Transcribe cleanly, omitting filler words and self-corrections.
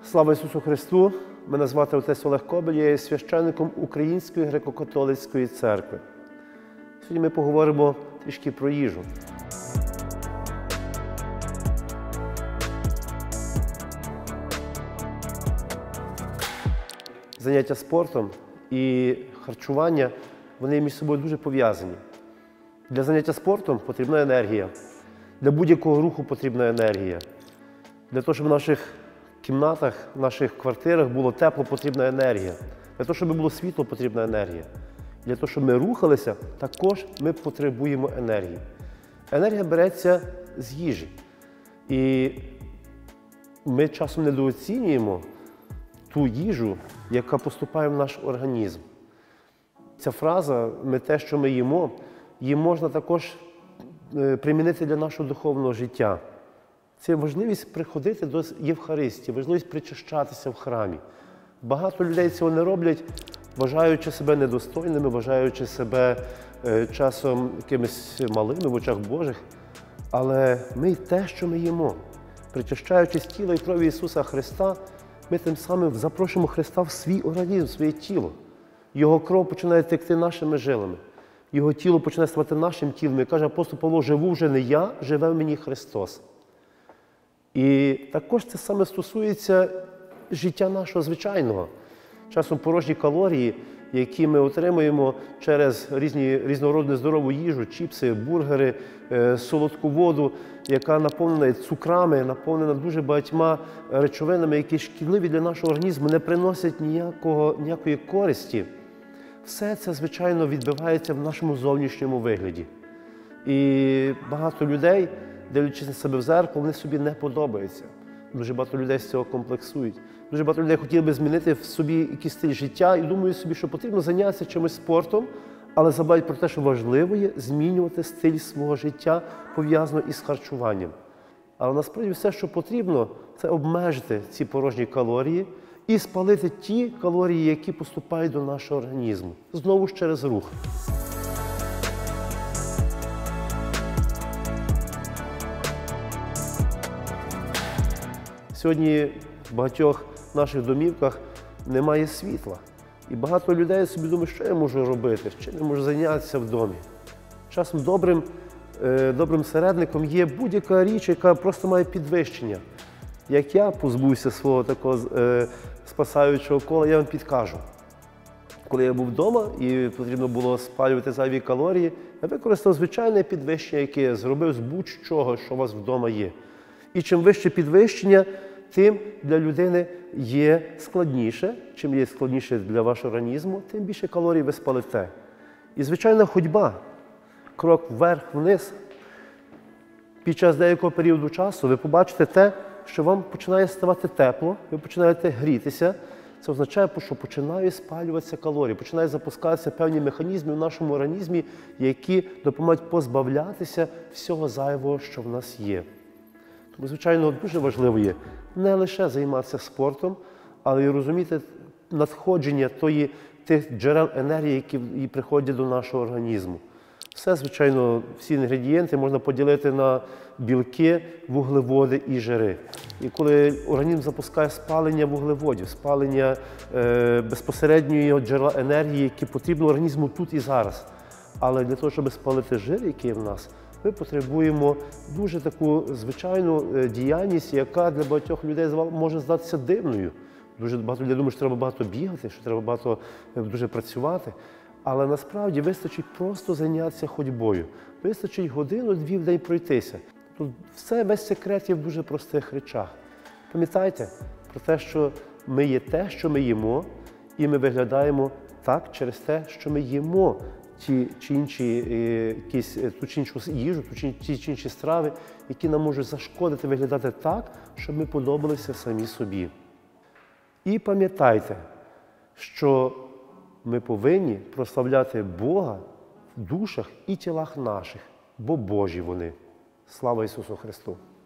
Слава Ісусу Христу! Мене звати отець Олег Кобель, я є священником Української греко-католицької церкви. Сьогодні ми поговоримо трішки про їжу. Заняття спортом і харчування, вони між собою дуже пов'язані. Для заняття спортом потрібна енергія. Для будь-якого руху потрібна енергія. Для того, щоб в наших кімнатах, в наших квартирах було тепло, потрібна енергія. Для того, щоб було світло, потрібна енергія. Для того, щоб ми рухалися, також ми потребуємо енергії. Енергія береться з їжі. І ми часом недооцінюємо ту їжу, яка поступає в наш організм. Ця фраза «ми те, що ми їмо», її можна також примінити для нашого духовного життя. Це важливість приходити до Євхаристії, важливість причащатися в храмі. Багато людей цього не роблять, вважаючи себе недостойними, вважаючи себе часом якимись малими в очах Божих. Але ми те, що ми їмо. Причащаючись тіла і крові Ісуса Христа, ми тим самим запрошуємо Христа в свій організм, в своє тіло. Його кров починає текти нашими жилами. Його тіло починає ставати нашим тілом. І каже апостол Павло, живу вже не я, живе в мені Христос. І також це саме стосується життя нашого звичайного. Часом порожні калорії, які ми отримуємо через різнородну здорову їжу, чіпси, бургери, солодку воду, яка наповнена цукрами, наповнена дуже багатьма речовинами, які шкідливі для нашого організму, не приносять ніякої користі. Все це, звичайно, відбивається в нашому зовнішньому вигляді. І багато людей, дивлячись на себе в дзеркало, вони собі не подобаються. Дуже багато людей з цього комплексують. Дуже багато людей хотіли би змінити в собі якийсь стиль життя і думають собі, що потрібно зайнятися чимось спортом, але забувають про те, що важливо є змінювати стиль свого життя, пов'язано із харчуванням. Але насправді все, що потрібно, це обмежити ці порожні калорії і спалити ті калорії, які поступають до нашого організму. Знову ж через рух. Сьогодні в багатьох наших домівках немає світла. І багато людей собі думають, що я можу робити, чим я можу зайнятися в домі. Часом добрим середником є будь-яка річ, яка просто має підвищення. Як я позбувся свого такого спасаючого кола, я вам підкажу. Коли я був вдома і потрібно було спалювати зайві калорії, я використав звичайне підвищення, яке я зробив з будь-чого, що у вас вдома є. І чим вище підвищення, тим для людини є складніше. Чим є складніше для вашого організму, тим більше калорій ви спалите. І звичайна ходьба, крок вверх-вниз, під час деякого періоду часу ви побачите те, що вам починає ставати тепло, ви починаєте грітися. Це означає, що починають спалюватися калорії, починають запускатися певні механізми в нашому організмі, які допомагають позбавлятися всього зайвого, що в нас є. Тому, звичайно, дуже важливо є не лише займатися спортом, але й розуміти надходження тих джерел енергії, які приходять до нашого організму. Все, звичайно, всі інгредієнти можна поділити на білки, вуглеводи і жири. І коли організм запускає спалення вуглеводів, спалення безпосередньої джерела енергії, які потрібно організму тут і зараз. Але для того, щоб спалити жир, який в нас, ми потребуємо дуже таку звичайну діяльність, яка для багатьох людей може здатися дивною. Дуже багато людей думають, що треба багато бігати, що треба багато дуже працювати. Але насправді вистачить просто зайнятися ходьбою. Вистачить годину-дві в день пройтися. Тут весь секрет є в дуже простих речах. Пам'ятайте про те, що ми є те, що ми їмо, і ми виглядаємо так через те, що ми їмо ту чи іншу їжу, ті чи інші страви, які нам можуть зашкодити виглядати так, щоб ми подобалися самі собі. І пам'ятайте, що ми повинні прославляти Бога в душах і тілах наших, бо Божі вони. Слава Ісусу Христу!